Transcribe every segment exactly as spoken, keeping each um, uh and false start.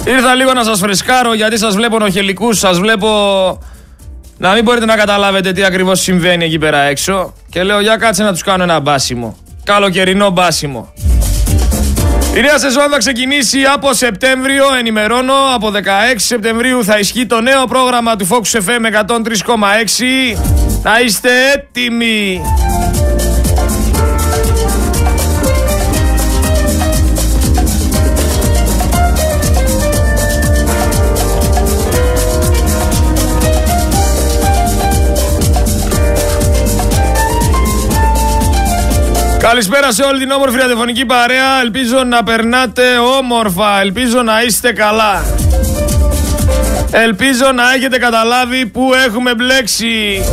Ήρθα λίγο να σας φρεσκάρω γιατί σας βλέπω νοχελικούς, σας βλέπω να μην μπορείτε να καταλάβετε τι ακριβώς συμβαίνει εκεί πέρα έξω. Και λέω για κάτσε να τους κάνω ένα μπάσιμο. Καλοκαιρινό μπάσιμο. Η νέα σεζόν θα ξεκινήσει από Σεπτέμβριο, ενημερώνω. Από δεκαέξι Σεπτεμβρίου θα ισχύει το νέο πρόγραμμα του Focus εφ εμ εκατόν τρία κόμμα έξι. Να είστε έτοιμοι. Καλησπέρα σε όλη την όμορφη ραδιοφωνική παρέα. Ελπίζω να περνάτε όμορφα. Ελπίζω να είστε καλά. Ελπίζω να έχετε καταλάβει που έχουμε μπλέξει.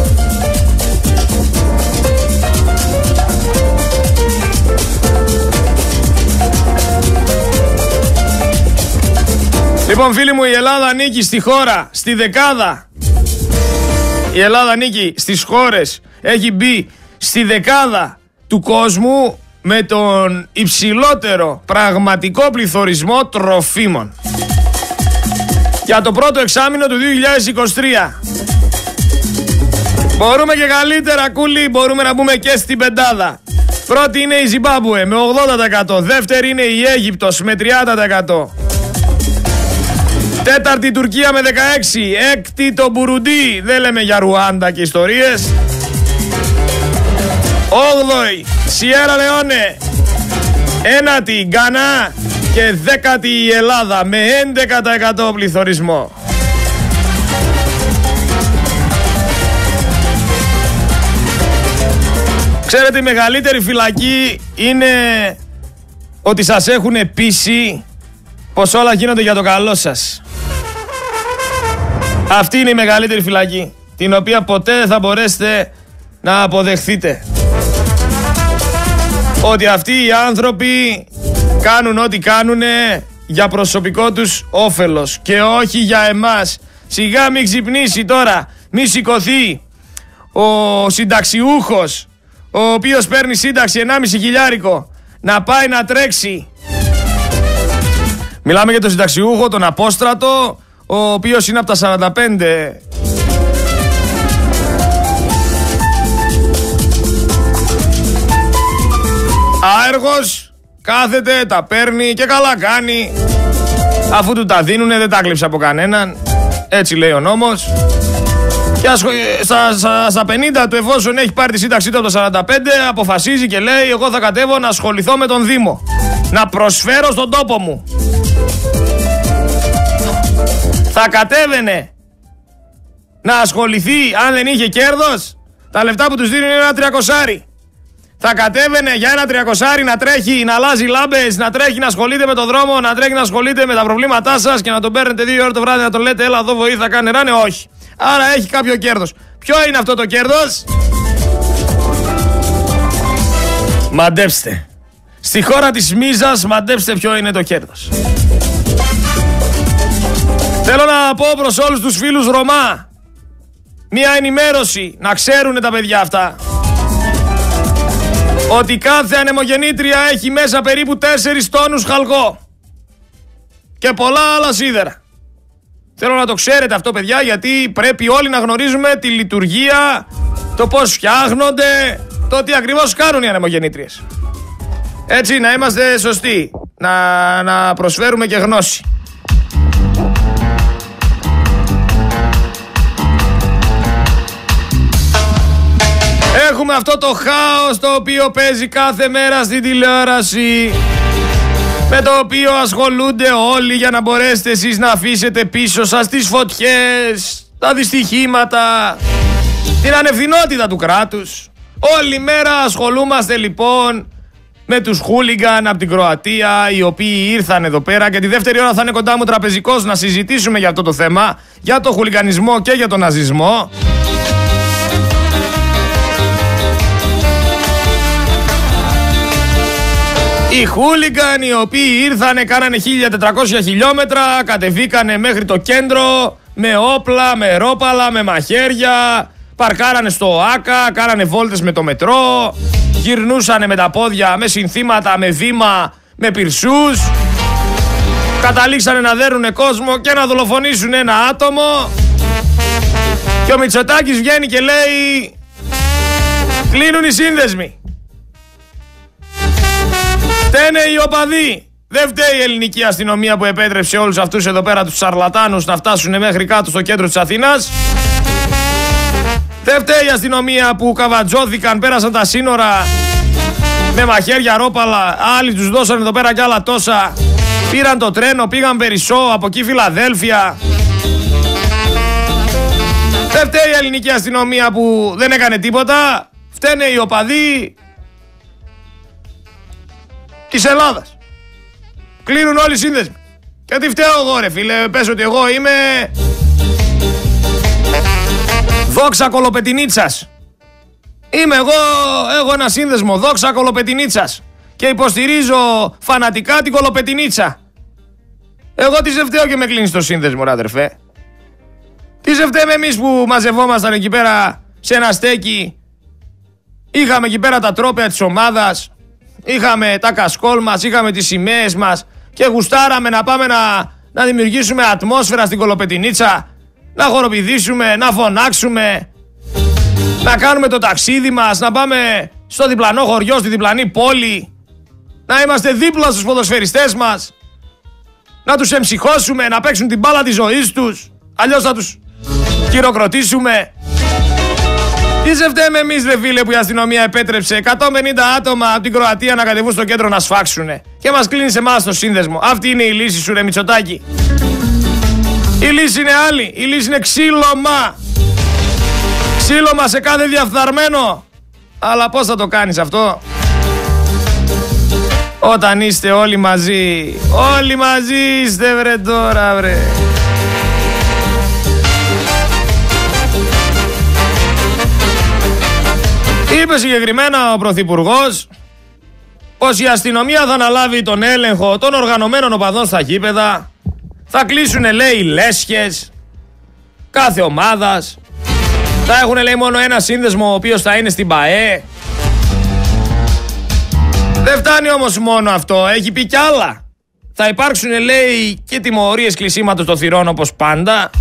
Λοιπόν, φίλοι μου, η Ελλάδα ανήκει στη χώρα, στη δεκάδα. Η Ελλάδα ανήκει στις χώρες. Έχει μπει στη δεκάδα του κόσμου με τον υψηλότερο πραγματικό πληθωρισμό τροφίμων για το πρώτο εξάμηνο του δύο χιλιάδες είκοσι τρία. Μπορούμε και καλύτερα, κούλι, μπορούμε να μπούμε και στην πεντάδα. Πρώτη είναι η Ζιμπάμπουε με ογδόντα τοις εκατό, δεύτερη είναι η Αίγυπτος με τριάντα τοις εκατό, τέταρτη η Τουρκία με δεκαέξι τοις εκατό, έκτη το Μπουρουντί, δεν λέμε για Ρουάντα και ιστορίες, όγδοη Σιέρα Λεόνε, ένατη Γκανά και δέκατη η Ελλάδα με έντεκα τοις εκατό πληθωρισμό. Ξέρετε, η μεγαλύτερη φυλακή είναι ότι σας έχουν πείσει πως όλα γίνονται για το καλό σας. Αυτή είναι η μεγαλύτερη φυλακή, την οποία ποτέ δεν θα μπορέσετε να αποδεχθείτε. Ότι αυτοί οι άνθρωποι κάνουν ό,τι κάνουν για προσωπικό τους όφελος και όχι για εμάς. Σιγά μην ξυπνήσει τώρα, μην σηκωθεί ο συνταξιούχος, ο οποίος παίρνει σύνταξη ενάμιση χιλιάρικο, να πάει να τρέξει. Μιλάμε για τον συνταξιούχο, τον Απόστρατο, ο οποίος είναι από τα σαράντα πέντε. Άεργος, κάθεται, τα παίρνει και καλά κάνει. Αφού του τα δίνουνε, δεν τα κλείψε από κανέναν. Έτσι λέει ο νόμος. Και στα, στα, στα πενήντα του, εφόσον έχει πάρει τη σύνταξή του από το σαράντα πέντε, αποφασίζει και λέει: εγώ θα κατέβω να ασχοληθώ με τον Δήμο, να προσφέρω στον τόπο μου. Θα κατέβαινε να ασχοληθεί αν δεν είχε κέρδος. Τα λεφτά που τους δίνουν είναι ένα τριακοσάρι. Θα κατέβαινε για ένα τριακοσάρι να τρέχει, να αλλάζει λάμπες, να τρέχει να ασχολείται με τον δρόμο, να τρέχει να ασχολείται με τα προβλήματά σας και να τον παίρνετε δύο ώρες το βράδυ να τον λέτε έλα εδώ βοήθα, κάνε ράνε. Όχι. Άρα έχει κάποιο κέρδος. Ποιο είναι αυτό το κέρδος? Μαντέψτε. Στη χώρα της μίζας μαντέψτε ποιο είναι το κέρδος. Θέλω να πω προς όλους τους φίλους Ρωμά μια ενημέρωση, να ξέρουν τα παιδιά αυτά, ότι κάθε ανεμογεννήτρια έχει μέσα περίπου τέσσερις τόνους χαλκό και πολλά άλλα σίδερα. Θέλω να το ξέρετε αυτό, παιδιά, γιατί πρέπει όλοι να γνωρίζουμε τη λειτουργία, το πώς φτιάχνονται, το τι ακριβώς κάνουν οι ανεμογεννήτριες. Έτσι, να είμαστε σωστοί, να, να προσφέρουμε και γνώση. Έχουμε αυτό το χάος το οποίο παίζει κάθε μέρα στην τηλεόραση, με το οποίο ασχολούνται όλοι για να μπορέσετε εσείς να αφήσετε πίσω σας τις φωτιές, τα δυστυχήματα, την ανευθυνότητα του κράτους. Όλη μέρα ασχολούμαστε λοιπόν με τους χούλιγκαν από την Κροατία, οι οποίοι ήρθαν εδώ πέρα, και τη δεύτερη ώρα θα είναι κοντά μου τραπεζικός να συζητήσουμε για αυτό το θέμα, για το χουλιγανισμό και για τον ναζισμό. Οι χούλιγκαν οι οποίοι ήρθανε, κάνανε χίλια τετρακόσια χιλιόμετρα, κατεβήκανε μέχρι το κέντρο με όπλα, με ρόπαλα, με μαχαίρια, παρκάρανε στο ΆΚΑ, κάνανε βόλτες με το μετρό, γυρνούσανε με τα πόδια, με συνθήματα, με βήμα, με πυρσούς. καταλήξανε να δέρουνε κόσμο και να δολοφονήσουν ένα άτομο. Και ο Μητσοτάκης βγαίνει και λέει κλείνουν οι σύνδεσμοι. Φταίνε οι οπαδοί. Δεν φταίει η ελληνική αστυνομία που επέτρεψε όλους αυτούς εδώ πέρα τους σαρλατάνους να φτάσουν μέχρι κάτω στο κέντρο της Αθήνας. Δεν φταίει η αστυνομία που καβατζώθηκαν, πέρασαν τα σύνορα με μαχαίρια, ρόπαλα. Άλλοι τους δώσαν εδώ πέρα κι άλλα τόσα. Πήραν το τρένο, πήγαν Περισσό, από εκεί Φιλαδέλφια. Δεν φταίει η ελληνική αστυνομία που δεν έκανε τίποτα. Φταίνε οι οπαδοί της Ελλάδας. Κλείνουν όλοι οι σύνδεσμοι. Και τι φταίω εγώ ρε φίλε, πες ότι εγώ είμαι Δόξα Κολοπετινίτσας. Είμαι εγώ, έχω ένα σύνδεσμο Δόξα Κολοπετινίτσας και υποστηρίζω φανατικά την Κολοπετινίτσα. Εγώ τι σε φταίω και με κλείνεις το σύνδεσμο ρε αδερφέ. Τι σε φταίμε εμείς που μαζευόμασταν εκεί πέρα σε ένα στέκι. Είχαμε εκεί πέρα τα τρόπαια της ομάδας, είχαμε τα κασκόλ μας, είχαμε τις σημαίες μας και γουστάραμε να πάμε να, να δημιουργήσουμε ατμόσφαιρα στην Κολοπετινίτσα, να χοροπηδήσουμε, να φωνάξουμε, να κάνουμε το ταξίδι μας, να πάμε στο διπλανό χωριό, στη διπλανή πόλη, να είμαστε δίπλα στους ποδοσφαιριστές μας, να τους εμψυχώσουμε, να παίξουν την μπάλα της ζωής τους, αλλιώς θα τους χειροκροτήσουμε. Τι σε φταίμε εμείς ρε φίλε που η αστυνομία επέτρεψε εκατόν πενήντα άτομα από την Κροατία να κατεβούν στο κέντρο να σφάξουνε και μας κλείνει σε εμάς το σύνδεσμο. Αυτή είναι η λύση σου ρε Μητσοτάκη. Η λύση είναι άλλη. Η λύση είναι ξύλωμα. Ξύλωμα σε κάθε διαφθαρμένο. Αλλά πώς θα το κάνεις αυτό? Όταν είστε όλοι μαζί. Όλοι μαζί είστε βρε τώρα βρε. Είπε συγκεκριμένα ο Πρωθυπουργός πως η αστυνομία θα αναλάβει τον έλεγχο των οργανωμένων οπαδών στα γήπεδα. Θα κλείσουνε λέει λέσχες κάθε ομάδας. Θα έχουν λέει μόνο ένα σύνδεσμο ο οποίος θα είναι στην ΠΑΕ. Δεν φτάνει όμως μόνο αυτό, έχει πει κι άλλα. Θα υπάρξουν λέει και τιμωρίες κλεισίματος των θυρών όπως πάντα.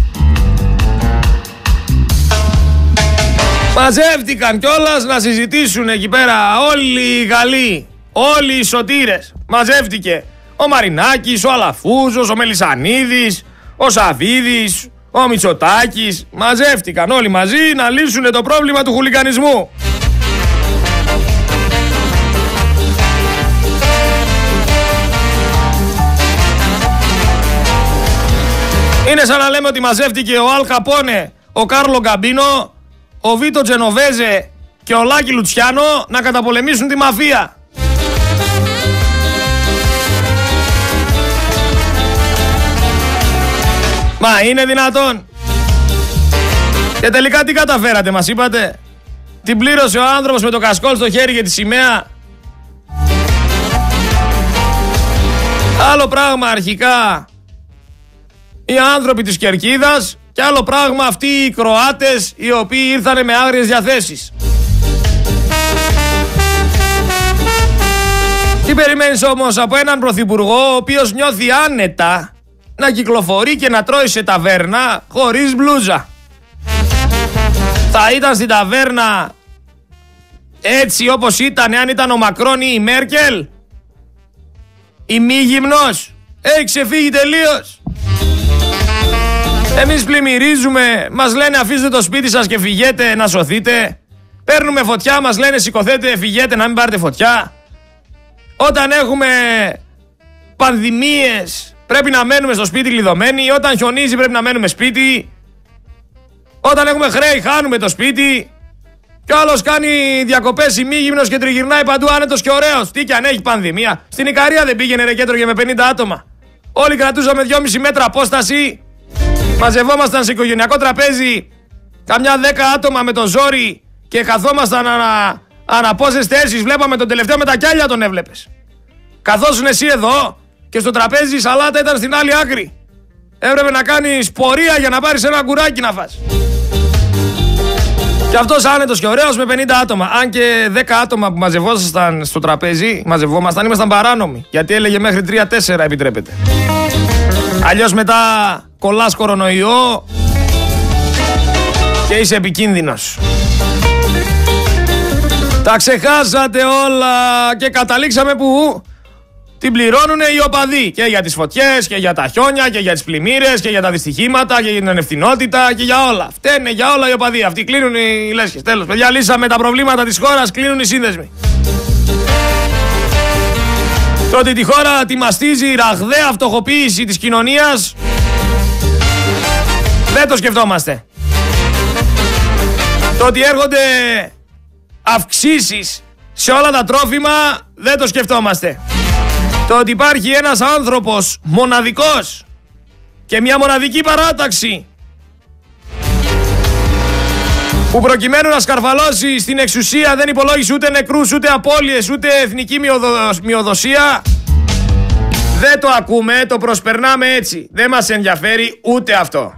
Μαζεύτηκαν κιόλας να συζητήσουν εκεί πέρα όλοι οι Γαλλοί, όλοι οι σωτήρες. Μαζεύτηκε ο Μαρινάκης, ο Αλαφούζος, ο Μελισσανίδης, ο Σαβίδης, ο Μητσοτάκης. Μαζεύτηκαν όλοι μαζί να λύσουν το πρόβλημα του χουλικανισμού. Είναι σαν να λέμε ότι μαζεύτηκε ο Αλ Καπόνε, ο Κάρλο Γκαμπίνο, ο Βίτο Τζενοβέζε και ο Λάκη Λουτσιάνο να καταπολεμήσουν τη μαφία. Μα είναι δυνατόν? Και τελικά τι καταφέρατε μας είπατε? Την πλήρωσε ο άνθρωπος με το κασκόλ στο χέρι και τη σημαία. Άλλο πράγμα αρχικά οι άνθρωποι της Κερκίδας και άλλο πράγμα αυτοί οι Κροάτες οι οποίοι ήρθανε με άγριες διαθέσεις. Τι περιμένεις όμως από έναν πρωθυπουργό ο οποίος νιώθει άνετα να κυκλοφορεί και να τρώει σε ταβέρνα χωρίς μπλούζα? Θα ήταν στην ταβέρνα έτσι όπως ήταν αν ήταν ο Μακρόν ή η Μέρκελ? Η μη γυμνός έχει ξεφύγει τελείως. Εμείς πλημμυρίζουμε, μας λένε αφήστε το σπίτι σας και φυγέτε να σωθείτε. Παίρνουμε φωτιά, μας λένε σηκωθείτε, φυγέτε να μην πάρετε φωτιά. Όταν έχουμε πανδημίες πρέπει να μένουμε στο σπίτι κλειδωμένοι. Όταν χιονίζει πρέπει να μένουμε σπίτι. Όταν έχουμε χρέη χάνουμε το σπίτι. Κι άλλος κάνει διακοπές ημίγυμνος και τριγυρνάει παντού άνετος και ωραίος. Τι κι αν έχει πανδημία. Στην Ικαρία δεν πήγαινε ρε και έτρωγε με πενήντα άτομα. Όλοι κρατούσαμε δυόμισι μέτρα απόσταση. Μαζευόμασταν σε οικογενειακό τραπέζι καμιά δέκα άτομα με το ζόρι και καθόμασταν ανα, ανα πόσες θέσεις. Βλέπαμε τον τελευταίο με τα κιάλια τον έβλεπες. Καθόσουν εσύ εδώ και στο τραπέζι η σαλάτα ήταν στην άλλη άκρη. Έπρεπε να κάνεις πορεία για να πάρεις ένα γκουράκι να φας. Και αυτός άνετος και ωραίος με πενήντα άτομα. Αν και δέκα άτομα που μαζευόσασταν στο τραπέζι, μαζευόμασταν, ήμασταν παράνομοι. Γιατί έλεγε μέχρι τρία τέσσερα επιτρέπεται. Αλλιώς μετά κολλάς κορονοϊό και είσαι επικίνδυνος. Τα ξεχάσατε όλα και καταλήξαμε που την πληρώνουν οι οπαδοί. Και για τις φωτιές και για τα χιόνια και για τις πλημμύρες και για τα δυστυχήματα και για την ανευθυνότητα και για όλα. Φταίνε για όλα οι οπαδοί. Αυτοί κλείνουν οι λέσχες. Τέλος, παιδιά, λύσαμε τα προβλήματα της χώρας, κλείνουν οι σύνδεσμοι. Το ότι τη χώρα τη μαστίζει η ραγδαία φτωχοποίηση της κοινωνίας δεν το σκεφτόμαστε. Το ότι έρχονται αυξήσεις σε όλα τα τρόφιμα δεν το σκεφτόμαστε. Το ότι υπάρχει ένας άνθρωπος μοναδικός και μια μοναδική παράταξη που προκειμένου να σκαρφαλώσει στην εξουσία δεν υπολόγισε ούτε νεκρούς, ούτε απώλειες, ούτε εθνική μειοδοσία, δεν το ακούμε, το προσπερνάμε έτσι. Δεν μας ενδιαφέρει ούτε αυτό.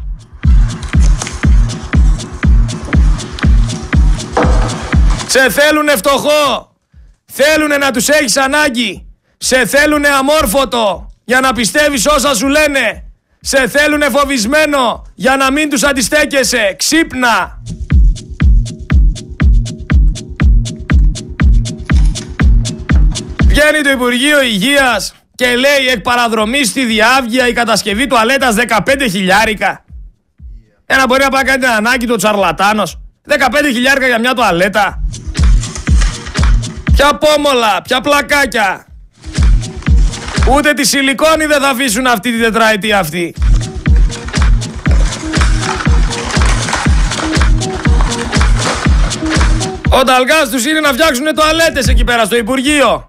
Σε θέλουνε φτωχό, θέλουνε να τους έχεις ανάγκη. Σε θέλουνε αμόρφωτο για να πιστεύεις όσα σου λένε. Σε θέλουνε φοβισμένο για να μην τους αντιστέκεσαι. Ξύπνα! Βγαίνει το Υπουργείο Υγείας και λέει εκ παραδρομής στη διάβγεια η κατασκευή τουαλέτας δεκαπέντε χιλιάρικα. Ένα μπορεί να πάει κάνει την ανάγκη του τσαρλατάνος. δεκαπέντε χιλιάρικα για μια τουαλέτα. Ποια πόμολα, ποια πλακάκια. Ούτε τη σιλικόνη δεν θα αφήσουν αυτή τη τετραετία αυτή. Ο ταλγάς τους είναι να φτιάξουν τουαλέτες εκεί πέρα στο Υπουργείο.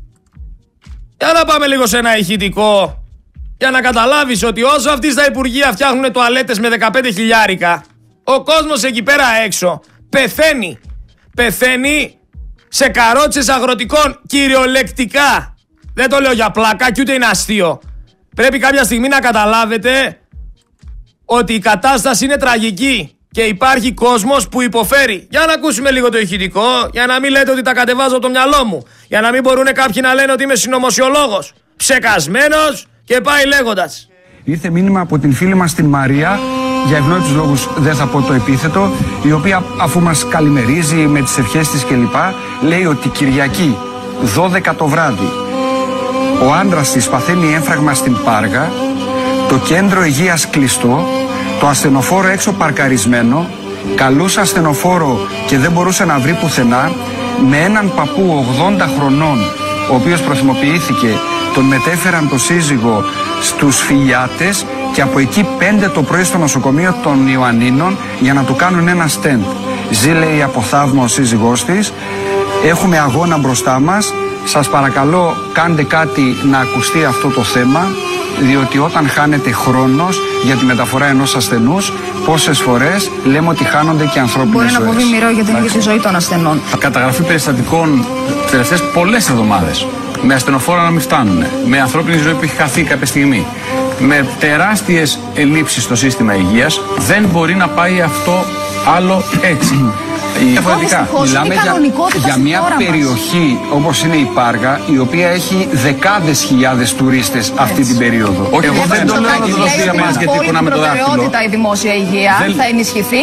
Για να πάμε λίγο σε ένα ηχητικό για να καταλάβεις ότι όσο αυτοί στα Υπουργεία φτιάχνουν τουαλέτες με δεκαπέντε χιλιάρικα, ο κόσμος εκεί πέρα έξω πεθαίνει. Πεθαίνει σε καρότσες αγροτικών κυριολεκτικά. Δεν το λέω για πλάκα και ούτε είναι αστείο. Πρέπει κάποια στιγμή να καταλάβετε ότι η κατάσταση είναι τραγική και υπάρχει κόσμος που υποφέρει. Για να ακούσουμε λίγο το ηχητικό, για να μην λέτε ότι τα κατεβάζω από το μυαλό μου. Για να μην μπορούν κάποιοι να λένε ότι είμαι συνωμοσιολόγος. Ψεκασμένος και πάει λέγοντας. Ήρθε μήνυμα από την φίλη μας την Μαρία, για ευνόητους λόγους δεν θα πω το επίθετο, η οποία αφού μας καλημερίζει με τις ευχές της κλπ, λέει ότι Κυριακή δώδεκα το βράδυ ο άντρας της παθαίνει έμφραγμα στην Πάργα, το κέντρο υγείας κλειστό, το ασθενοφόρο έξω παρκαρισμένο, καλούσε ασθενοφόρο και δεν μπορούσε να βρει πουθενά, με έναν παππού ογδόντα χρονών, ο οποίος προθυμοποιήθηκε, τον μετέφεραν το σύζυγο στους Φιλιάτες και από εκεί πέντε το πρωί στο νοσοκομείο των Ιωαννίνων για να του κάνουν ένα στέντ. Ζει, λέει, από θαύμα ο σύζυγός της. Έχουμε αγώνα μπροστά μας. Σας παρακαλώ κάντε κάτι να ακουστεί αυτό το θέμα, διότι όταν χάνεται χρόνος για τη μεταφορά ενός ασθενούς, πόσες φορές λέμε ότι χάνονται και ανθρώπινες ζωές. Μπορεί να αποβεί μοιραίο για την ίδια τη ζωή των ασθενών. Καταγραφή περιστατικών τις τελευταίες πολλές εβδομάδες, με ασθενοφόρα να μην φτάνουν, με ανθρώπινη ζωή που έχει χαθεί κάποια στιγμή, με τεράστιες ελλείψεις στο σύστημα υγείας, δεν μπορεί να πάει αυτό άλλο έτσι. Διαφορετικά, μιλάμε για, για μια περιοχή όπως είναι η Πάργα, η οποία έχει δεκάδες χιλιάδες τουρίστες αυτή την περίοδο. Όχι, εγώ δεν το λέω να το δώσει για μας, γιατί πονάμε το δάχτυλο. Προτεραιότητα η δημόσια υγεία δεν... θα ενισχυθεί.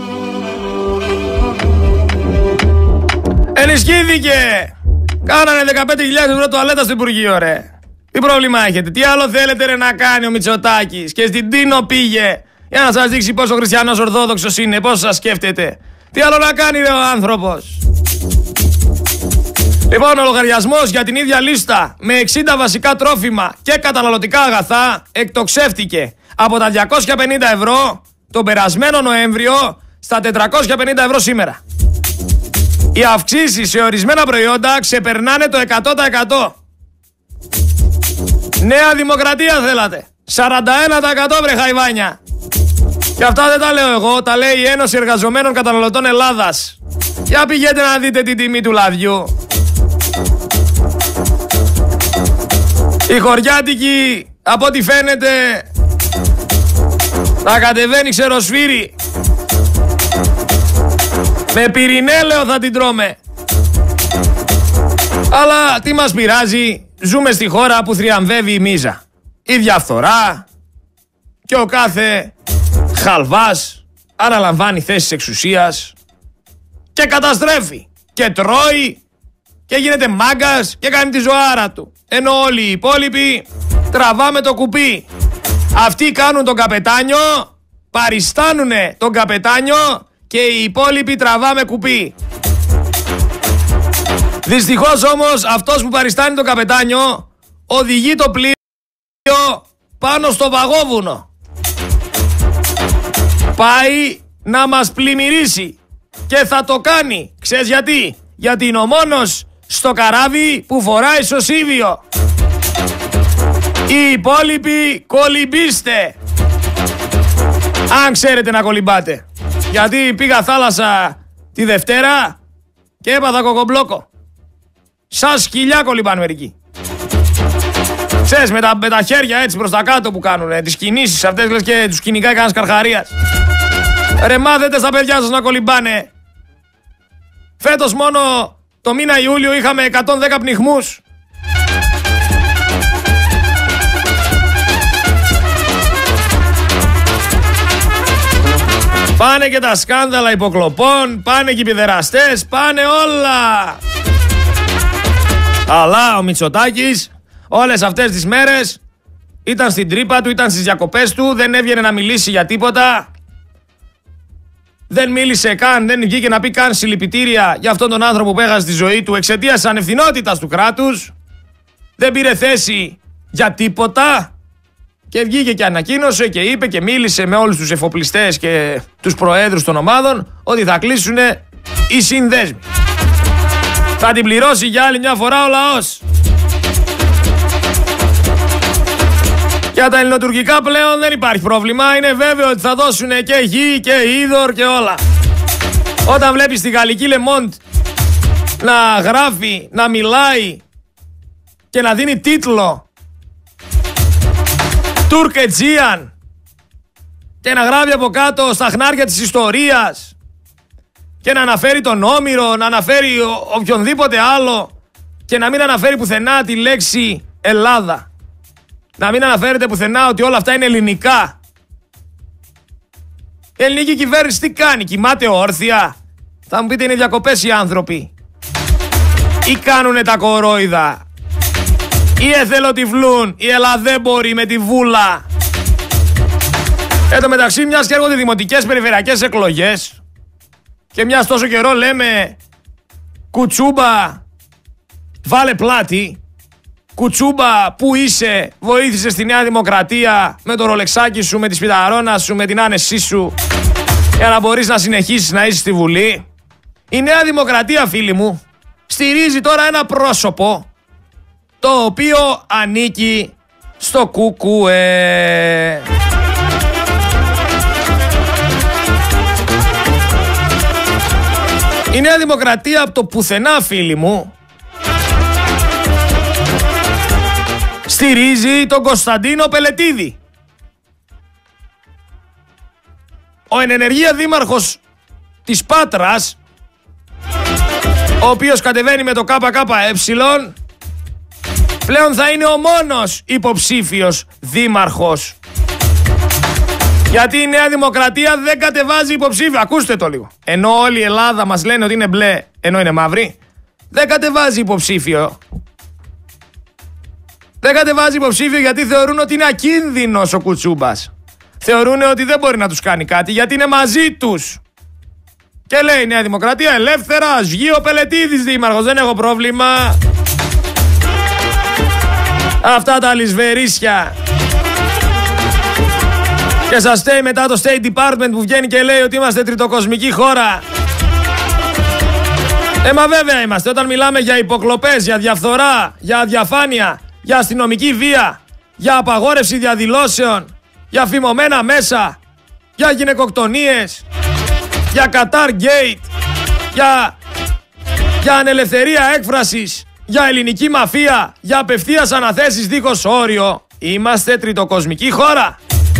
Ενισχύθηκε! Κάνανε δεκαπέντε χιλιάδες ευρώ τουαλέτα στο Υπουργείο, ρε. Τι πρόβλημα έχετε, τι άλλο θέλετε ρε να κάνει ο Μητσοτάκης? Και στην Τίνο πήγε για να σας δείξει πόσο χριστιανός ορθόδοξος είναι, πόσο σας σκέφτεται. Τι άλλο να κάνει ρε ο άνθρωπος? Λοιπόν, ο λογαριασμός για την ίδια λίστα με εξήντα βασικά τρόφιμα και καταναλωτικά αγαθά εκτοξεύτηκε από τα διακόσια πενήντα ευρώ τον περασμένο Νοέμβριο στα τετρακόσια πενήντα ευρώ σήμερα. Οι αυξήσεις σε ορισμένα προϊόντα ξεπερνάνε το εκατό τοις εκατό. Νέα Δημοκρατία θέλατε. σαράντα ένα τοις εκατό βρε χαϊβάνια. Και αυτά δεν τα λέω εγώ, τα λέει η Ένωση Εργαζομένων Καταναλωτών Ελλάδας. Για πηγαίνετε να δείτε την τιμή του λαδιού. Η χωριάτικη, από ό,τι φαίνεται, θα κατεβαίνει ξεροσφύρι. Με πυρηνέλαιο θα την τρώμε. Αλλά τι μας πειράζει, ζούμε στη χώρα που θριαμβεύει η μίζα. Η διαφθορά, και ο κάθε χαλβάς αναλαμβάνει θέσεις εξουσίας και καταστρέφει και τρώει και γίνεται μάγκας και κάνει τη ζωάρα του. Ενώ όλοι οι υπόλοιποι τραβάμε το κουπί. Αυτοί κάνουν τον καπετάνιο, παριστάνουνε τον καπετάνιο και οι υπόλοιποι τραβάμε κουπί. Δυστυχώς όμως αυτός που παριστάνει τον καπετάνιο οδηγεί το πλοίο πάνω στο βαγόβουνο. Πάει να μας πλημμυρίσει και θα το κάνει. Ξέρεις γιατί? Γιατί είναι ο μόνος στο καράβι που φοράει σωσίβιο. Οι υπόλοιποι κολυμπήστε. Αν ξέρετε να κολυμπάτε. Γιατί πήγα θάλασσα τη Δευτέρα και έπαθα κοκομπλόκο. Σαν σκυλιά κολυμπάνε μερικοί. Ξέρεις, με τα, με τα χέρια έτσι προς τα κάτω που κάνουνε, τις κινήσεις αυτές, λες και τους κυνηγάει κανένας καρχαρίας. Ρε, μάθετε στα παιδιά σας να κολυμπάνε. Φέτος μόνο το μήνα Ιούλιο είχαμε εκατόν δέκα πνιχμούς. Πάνε και τα σκάνδαλα υποκλοπών, πάνε και οι πηδεραστές, πάνε όλα. Αλλά ο Μητσοτάκης όλες αυτές τις μέρες ήταν στην τρύπα του, ήταν στις διακοπές του, δεν έβγαινε να μιλήσει για τίποτα. Δεν μίλησε καν, δεν βγήκε να πει καν συλληπιτήρια για αυτόν τον άνθρωπο που έχασε τη ζωή του εξαιτίας της ανευθυνότητας του κράτους. Δεν πήρε θέση για τίποτα και βγήκε και ανακοίνωσε και είπε και μίλησε με όλους τους εφοπλιστές και τους προέδρους των ομάδων ότι θα κλείσουν οι συνδέσμοι. Θα την πληρώσει για άλλη μια φορά ο λαός. Για τα ελληνοτουρκικά πλέον δεν υπάρχει πρόβλημα. Είναι βέβαιο ότι θα δώσουν και γη και είδωρ και όλα. Όταν βλέπεις τη γαλλική Le Monde να γράφει, να μιλάει και να δίνει τίτλο Τουρκετζίαν και να γράφει από κάτω στα χνάρια της ιστορίας και να αναφέρει τον Όμηρο, να αναφέρει ο, οποιονδήποτε άλλο και να μην αναφέρει πουθενά τη λέξη Ελλάδα. Να μην αναφέρεται πουθενά ότι όλα αυτά είναι ελληνικά. Η ελληνική κυβέρνηση τι κάνει? Κοιμάται όρθια? Θα μου πείτε, είναι διακοπές οι άνθρωποι. Ή κάνουνε τα κορόιδα? Ή εθελοτυφλούν οι Ελλαδέμποροι με τη βούλα? Εν τω μεταξύ, μιας και έρχονται δημοτικές περιφερειακές εκλογές και μιας τόσο καιρό λέμε κουτσούμπα βάλε πλάτη. Κουτσούμπα, πού είσαι, βοήθησε στη Νέα Δημοκρατία με το ρολεξάκι σου, με τη σπιταρώνα σου, με την άνεσή σου για να μπορείς να συνεχίσεις να είσαι στη Βουλή. Η Νέα Δημοκρατία, φίλοι μου, στηρίζει τώρα ένα πρόσωπο το οποίο ανήκει στο κουκουέ. Η Νέα Δημοκρατία από το πουθενά, φίλοι μου, στηρίζει τον Κωνσταντίνο Πελετίδη. Ο εν ενεργεία δήμαρχος της Πάτρας, ο οποίος κατεβαίνει με το ΚΚΕ, πλέον θα είναι ο μόνος υποψήφιος δήμαρχος. Γιατί η Νέα Δημοκρατία δεν κατεβάζει υποψήφιο. Ακούστε το λίγο. Ενώ όλη η Ελλάδα μας λένε ότι είναι μπλε, ενώ είναι μαύρη, δεν κατεβάζει υποψήφιο. Δεν κατεβάζει υποψήφιο γιατί θεωρούν ότι είναι ακίνδυνος ο Κουτσούμπας. Θεωρούν ότι δεν μπορεί να τους κάνει κάτι γιατί είναι μαζί τους. Και λέει η Νέα Δημοκρατία ελεύθερα, ας βγει ο Πελετίδης δήμαρχος, δεν έχω πρόβλημα. Αυτά τα λησβερίσια. Και σας στέει μετά το State Department που βγαίνει και λέει ότι είμαστε τριτοκοσμική χώρα. Ε, μα βέβαια είμαστε. Όταν μιλάμε για υποκλοπές, για διαφθορά, για αδιαφάνεια, για αστυνομική βία, για απαγόρευση διαδηλώσεων, για φημωμένα μέσα, για γυναικοκτονίες, για Qatar Gate, για, για ανελευθερία έκφρασης, για ελληνική μαφία, για απευθείας αναθέσεις δίχως όριο, είμαστε τριτοκοσμική χώρα.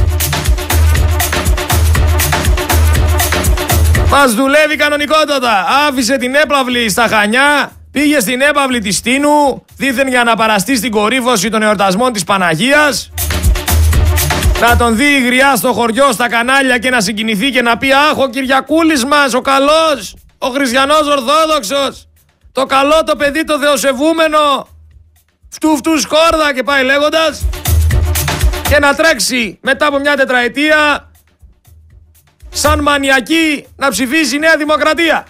Μας δουλεύει κανονικότατα. Άφησε την έπαυλη στα Χανιά, πήγε στην έπαυλη της Στίνου, δήθεν για να παραστεί στην κορύφωση των εορτασμών της Παναγίας. Να τον δει η γριά στο χωριό, στα κανάλια και να συγκινηθεί και να πει «Αχ, ο Κυριακούλης μας, ο καλός, ο χριστιανός Ορθόδοξος, το καλό το παιδί το θεοσεβούμενο, φτού φτού σκόρδα» και πάει λέγοντας, και να τρέξει μετά από μια τετραετία σαν μανιακή να ψηφίσει η Νέα Δημοκρατία.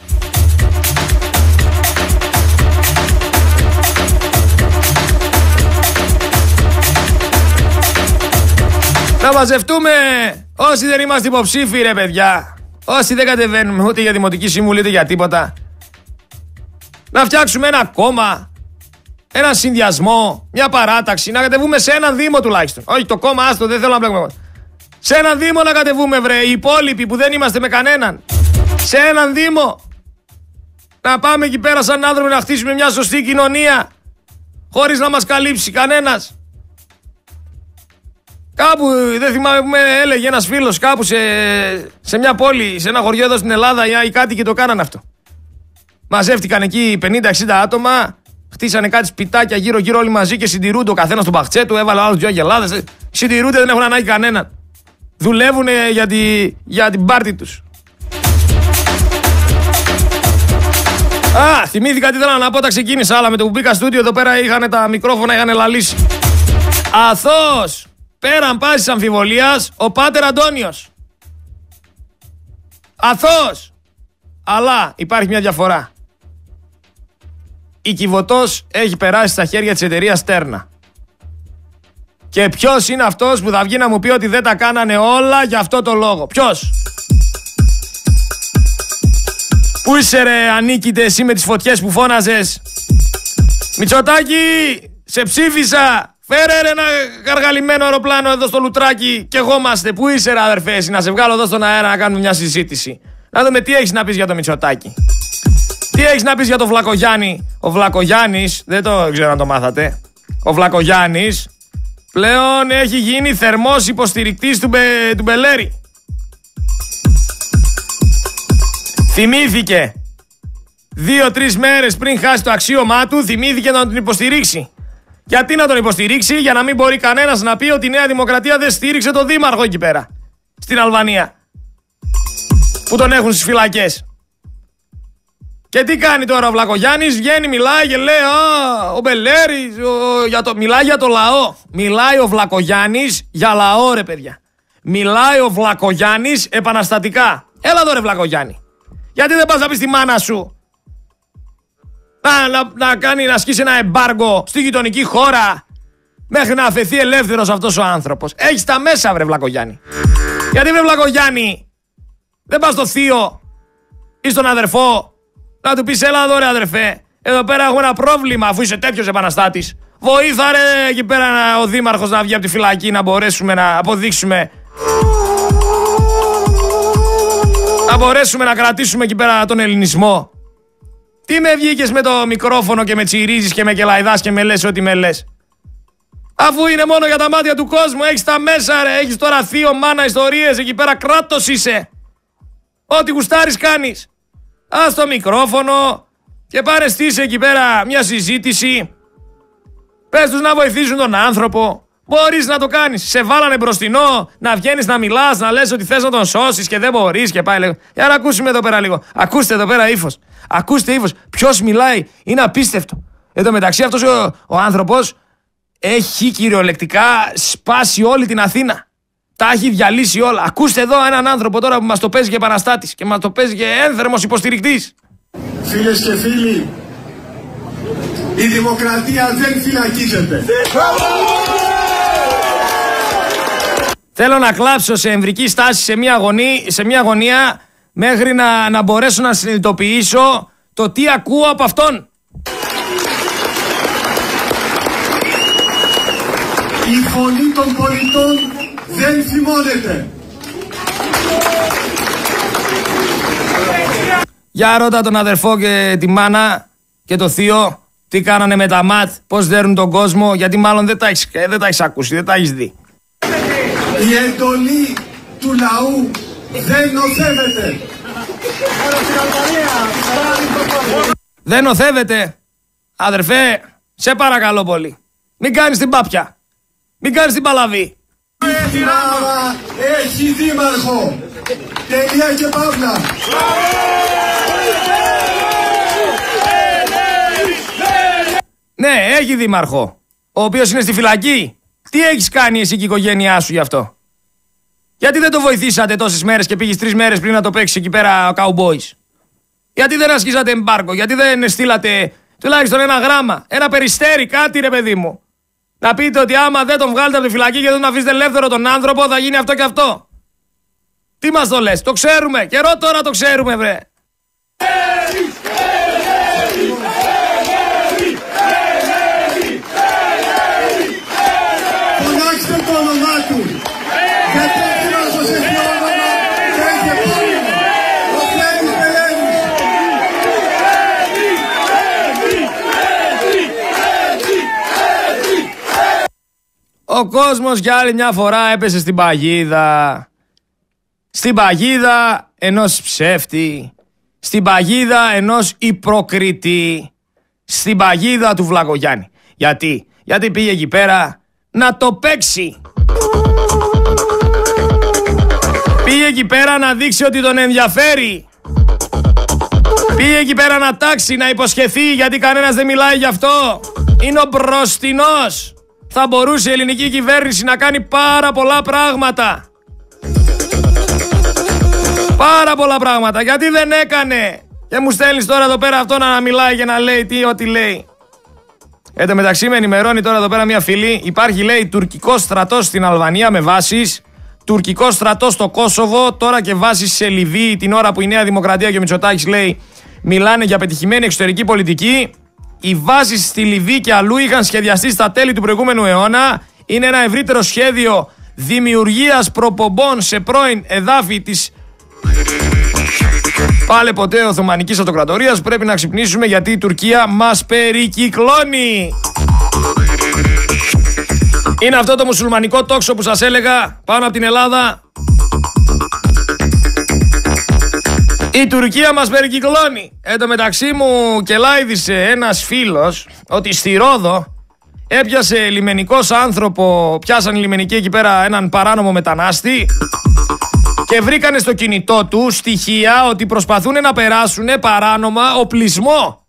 Να μαζευτούμε όσοι δεν είμαστε υποψήφοι, ρε παιδιά. Όσοι δεν κατεβαίνουμε ούτε για Δημοτική Συμβουλή ούτε για τίποτα. Να φτιάξουμε ένα κόμμα, ένα συνδυασμό, μια παράταξη. Να κατεβούμε σε έναν Δήμο τουλάχιστον. Όχι το κόμμα, άστο, δεν θέλω να μπλέκουμε. Σε έναν Δήμο να κατεβούμε, βρε. Οι υπόλοιποι που δεν είμαστε με κανέναν. Σε έναν Δήμο. Να πάμε εκεί πέρα σαν άνθρωποι να χτίσουμε μια σωστή κοινωνία. Χωρίς να μας καλύψει κανένας. Κάπου, δεν θυμάμαι, έλεγε ένας φίλος κάπου σε, σε μια πόλη, σε ένα χωριό εδώ στην Ελλάδα ή κάτι και το κάνανε αυτό. Μαζεύτηκαν εκεί πενήντα εξήντα άτομα, χτίσανε κάτι σπιτάκια γύρω-γύρω όλοι μαζί και συντηρούνται ο καθένας στον παχτσέ του, έβαλε άλλους δυο αγελάδες. Συντηρούνται, δεν έχουν ανάγκη κανέναν. Δουλεύουν για, τη, για την πάρτη τους. Α, θυμήθηκα τι ήθελα να πω όταν ξεκίνησα, αλλά με το που μπήκα στούντιο εδώ πέρα είχαν τα μικρόφωνα, είχαν λαλήσει. Αθώος! Πέραν πάσης αμφιβολίας, ο Πάτερ Αντώνιος. Αθώος. Αλλά υπάρχει μια διαφορά. Η Κιβωτός έχει περάσει στα χέρια της εταιρείας Στέρνα. Και ποιος είναι αυτός που θα βγει να μου πει ότι δεν τα κάνανε όλα για αυτό το λόγο? Ποιος? Πού είσαι ρε ανίκητε εσύ με τις φωτιές που φώναζες? Μητσοτάκη, σε ψήφισα. Φέρε ρε ένα καργαλημένο αεροπλάνο εδώ στο λουτράκι και εγώ είμαστε. Πού είσαι ρε αδερφέ εσύ, να σε βγάλω εδώ στον αέρα να κάνουμε μια συζήτηση. Να δούμε τι έχεις να πεις για το Μητσοτάκη. Τι έχεις να πεις για το Βλακογιάννη. Ο Βλακογιάννης, δεν το ξέρω αν το μάθατε. Ο Βλακογιάννης πλέον έχει γίνει θερμός υποστηρικτής του, Μπε, του Μπελέρη. Θυμήθηκε δύο-τρεις μέρες πριν χάσει το αξίωμά του, θυμήθηκε να τον υποστηρίξει. Γιατί να τον υποστηρίξει? Για να μην μπορεί κανένας να πει ότι η Νέα Δημοκρατία δεν στήριξε τον δήμαρχο εκεί πέρα, στην Αλβανία, που τον έχουν στις φυλακές. Και τι κάνει τώρα ο Βλακογιάννης? Βγαίνει, μιλάει και λέει «Α, ο Μπελέρης, ο, για το, μιλάει για το λαό». Μιλάει ο Βλακογιάννης για λαό ρε παιδιά. Μιλάει ο Βλακογιάννης επαναστατικά. Έλα εδώ ρε Βλακογιάννη. Γιατί δεν πας να πεις στη μάνα σου Να, να, να κάνει να ασκήσει ένα εμπάργκο στη γειτονική χώρα μέχρι να αφαιθεί ελεύθερος αυτός ο άνθρωπος? Έχεις τα μέσα βρε Βλακογιάννη. Γιατί βρε Βλακογιάννη δεν πας στο θείο ή στον αδερφό να του πεις έλα εδώ ρε αδερφέ, εδώ πέρα έχω ένα πρόβλημα, αφού είσαι τέτοιος επαναστάτης, βοήθα ρε εκεί πέρα ο δήμαρχος να βγει από τη φυλακή, να μπορέσουμε να αποδείξουμε, να μπορέσουμε να κρατήσουμε εκεί πέρα τον ελληνισμό. Τι με βγήκες με το μικρόφωνο και με τσιρίζεις και με κελαϊδάς και με λες ό,τι με λες? Αφού είναι μόνο για τα μάτια του κόσμου, έχεις τα μέσα ρε, έχεις τώρα θείο, μάνα, ιστορίες, εκεί πέρα κράτος είσαι. Ό,τι γουστάρεις κάνεις. Ας το μικρόφωνο και πάρε στήσε εκεί πέρα μια συζήτηση. Πες τους να βοηθήσουν τον άνθρωπο. Μπορείς να το κάνεις. Σε βάλανε μπροστινό να βγαίνεις να μιλάς, να λες ότι θες να τον σώσεις και δεν μπορείς και πάει λίγο. Για να ακούσουμε εδώ πέρα λίγο. Ακούστε εδώ πέρα ύφος. Ακούστε ύφος. Ποιος μιλάει? Είναι απίστευτο. Εν τω μεταξύ αυτός ο, ο άνθρωπος έχει κυριολεκτικά σπάσει όλη την Αθήνα. Τα έχει διαλύσει όλα. Ακούστε εδώ έναν άνθρωπο τώρα που μας το παίζει και επαναστάτης και μας το παίζει και ένθερμος υποστηρικτής. Φίλες και φίλοι, η δημοκρατία δεν φυλακίζεται. Θέλω να κλάψω σε εμβρική στάση σε μια, αγωνία, σε μια αγωνία μέχρι να, να μπορέσω να συνειδητοποιήσω το τι ακούω από αυτόν. Η φωνή των πολιτών δεν θυμώνεται. Για ρώτα τον αδερφό και τη μάνα και το θείο τι κάνανε με τα ματ, πώς δέρουν τον κόσμο, γιατί μάλλον δεν τα έχεις, δεν τα έχεις ακούσει, δεν τα έχεις δει. Η εντολή του λαού δεν νοθεύεται. Δεν νοθεύεται. Αδερφέ, σε παρακαλώ πολύ. Μην κάνεις την πάπια. Μην κάνεις την παλαβή. Άρα έχει δήμαρχο. Τελεία και παύλα. Ναι, έχει δήμαρχο, ο οποίος είναι στη φυλακή. Τι έχεις κάνει εσύ και η οικογένειά σου γι' αυτό? Γιατί δεν το βοηθήσατε τόσες μέρες και πήγες τρεις μέρες πριν να το παίξεις εκεί πέρα ο Cowboys? Γιατί δεν ασκήσατε εμπάργκο? Γιατί δεν στείλατε τουλάχιστον ένα γράμμα, ένα περιστέρι, κάτι ρε παιδί μου? Να πείτε ότι άμα δεν τον βγάλετε από τη φυλακή και δεν τον αφήσετε ελεύθερο τον άνθρωπο, θα γίνει αυτό και αυτό. Τι μας το λες? Το ξέρουμε. Καιρό τώρα το ξέρουμε, βρε. Φωνάξτε το όνομά του. Γιατί έχει να σας έχει όνομα και έχει επώνυμο. Ο Φλέμις Πελένης. Ο κόσμος για άλλη μια φορά έπεσε στην παγίδα. Στην παγίδα ενός ψεύτη. Στην παγίδα ενός υποκριτή. Στην παγίδα του Βλακογιάννη. Γιατί? Γιατί πήγε εκεί πέρα να το παίξει. Πήγε εκεί πέρα να δείξει ότι τον ενδιαφέρει. Πήγε εκεί πέρα να τάξει, να υποσχεθεί, γιατί κανένας δεν μιλάει γι' αυτό. Είναι ο μπροστινός. Θα μπορούσε η ελληνική κυβέρνηση να κάνει πάρα πολλά πράγματα. Πάρα πολλά πράγματα. Γιατί δεν έκανε? Και μου στέλνεις τώρα εδώ πέρα αυτό να μιλάει και να λέει τι ό,τι λέει. Εν τω μεταξύ με ενημερώνει τώρα εδώ πέρα μια φίλη. Υπάρχει, λέει, τουρκικός στρατός στην Αλβανία με βάσεις. Τουρκικός στρατός στο Κόσοβο. Τώρα και βάσεις σε Λιβύη, την ώρα που η Νέα Δημοκρατία και ο Μητσοτάκης, λέει, μιλάνε για πετυχημένη εξωτερική πολιτική. Οι βάσεις στη Λιβύη και αλλού είχαν σχεδιαστεί στα τέλη του προηγούμενου αιώνα. Είναι ένα ευρύτερο σχέδιο δημιουργίας προπομπών σε πρώην εδάφη της πάλε ποτέ Οθωμανικής Αυτοκρατορίας. Πρέπει να ξυπνήσουμε γιατί η Τουρκία μας περικυκλώνει. Είναι αυτό το μουσουλμανικό τόξο που σας έλεγα πάνω από την Ελλάδα. Η Τουρκία μας περικυκλώνει. Εν τω μεταξύ μου κελάιδισε ένας φίλος ότι στη Ρόδο έπιασε λιμενικός άνθρωπο, πιάσαν οι λιμενικοί εκεί πέρα έναν παράνομο μετανάστη και βρήκανε στο κινητό του στοιχεία ότι προσπαθούν να περάσουν παράνομα οπλισμό.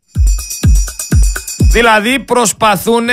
Δηλαδή προσπαθούν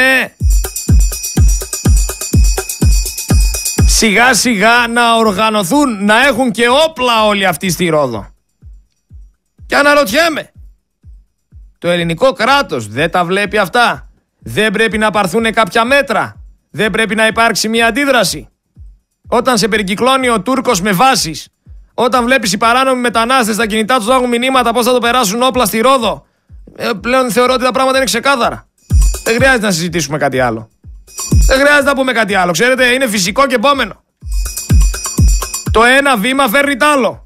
σιγά σιγά να οργανωθούν, να έχουν και όπλα όλοι αυτοί στη Ρόδο. Και αναρωτιέμαι, το ελληνικό κράτος δεν τα βλέπει αυτά? Δεν πρέπει να πάρθουν κάποια μέτρα? Δεν πρέπει να υπάρξει μια αντίδραση? Όταν σε περικυκλώνει ο Τούρκος με βάσεις, όταν βλέπεις οι παράνομοι μετανάστες στα κινητά τους να έχουν μηνύματα πώς θα το περάσουν όπλα στη Ρόδο, ε, πλέον θεωρώ ότι τα πράγματα είναι ξεκάθαρα. Δεν χρειάζεται να συζητήσουμε κάτι άλλο. Δεν χρειάζεται να πούμε κάτι άλλο. Ξέρετε, είναι φυσικό και επόμενο. Το ένα βήμα φέρνει τ' άλλο.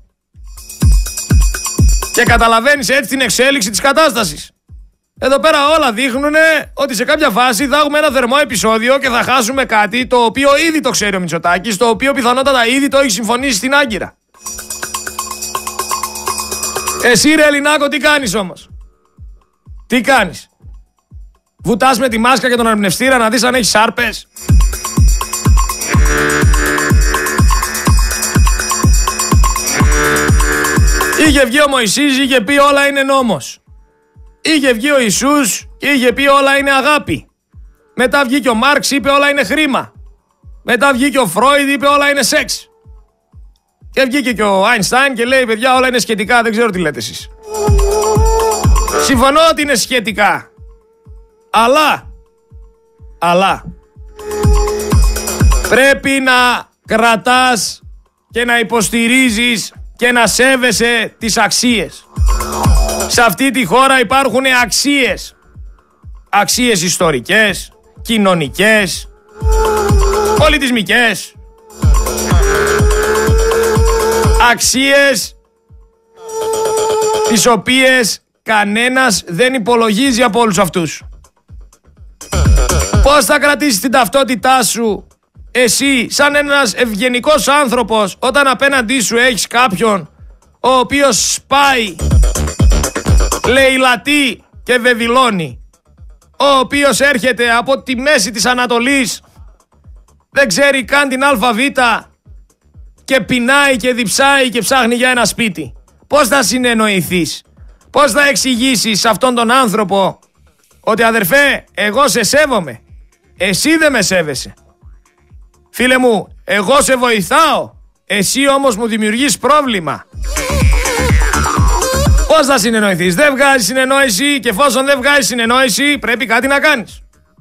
Και καταλαβαίνεις έτσι την εξέλιξη της κατάστασης. Εδώ πέρα όλα δείχνουν ότι σε κάποια φάση θα έχουμε ένα θερμό επεισόδιο και θα χάσουμε κάτι το οποίο ήδη το ξέρει ο Μητσοτάκης, το οποίο πιθανότατα ήδη το έχει συμφωνήσει στην Άγκυρα. Εσύ ρε Ελληνάκο τι κάνεις όμως? Τι κάνεις? Βουτάς με τη μάσκα και τον αναπνευστήρα να δεις αν έχει σάρπες? Είχε βγει ο Μωυσής, είχε πει όλα είναι νόμος. Είχε βγει ο Ιησούς και είχε πει όλα είναι αγάπη. Μετά βγήκε ο Μάρξ, είπε όλα είναι χρήμα. Μετά βγήκε ο Φρόιντ, είπε όλα είναι σεξ. Και βγήκε και ο Άινστάιν και λέει παιδιά όλα είναι σχετικά, δεν ξέρω τι λέτε εσείς. Συμφωνώ ότι είναι σχετικά. Αλλά, αλλά, πρέπει να κρατάς και να υποστηρίζεις και να σέβεσαι τις αξίες. Σε αυτή τη χώρα υπάρχουν αξίες. Αξίες ιστορικές, κοινωνικές, πολιτισμικές. Αξίες τις οποίες κανένας δεν υπολογίζει από όλους αυτούς. Πώς θα κρατήσεις την ταυτότητά σου εσύ σαν ένας ευγενικός άνθρωπος όταν απέναντί σου έχεις κάποιον ο οποίος σπάει, λαιλατεί και βεβηλώνει, ο οποίος έρχεται από τη μέση της Ανατολής, δεν ξέρει καν την αλφαβήτα και πεινάει και διψάει και ψάχνει για ένα σπίτι. Πώς θα συνεννοηθείς? Πώς θα εξηγήσεις σε αυτόν τον άνθρωπο ότι αδερφέ, εγώ σε σέβομαι, εσύ δεν με σέβεσαι? Φίλε μου, εγώ σε βοηθάω, εσύ όμως μου δημιουργείς πρόβλημα. Πώς θα συνεννοηθείς? Δεν βγάζει συνεννόηση και εφόσον δεν βγάζει συνεννόηση πρέπει κάτι να κάνεις.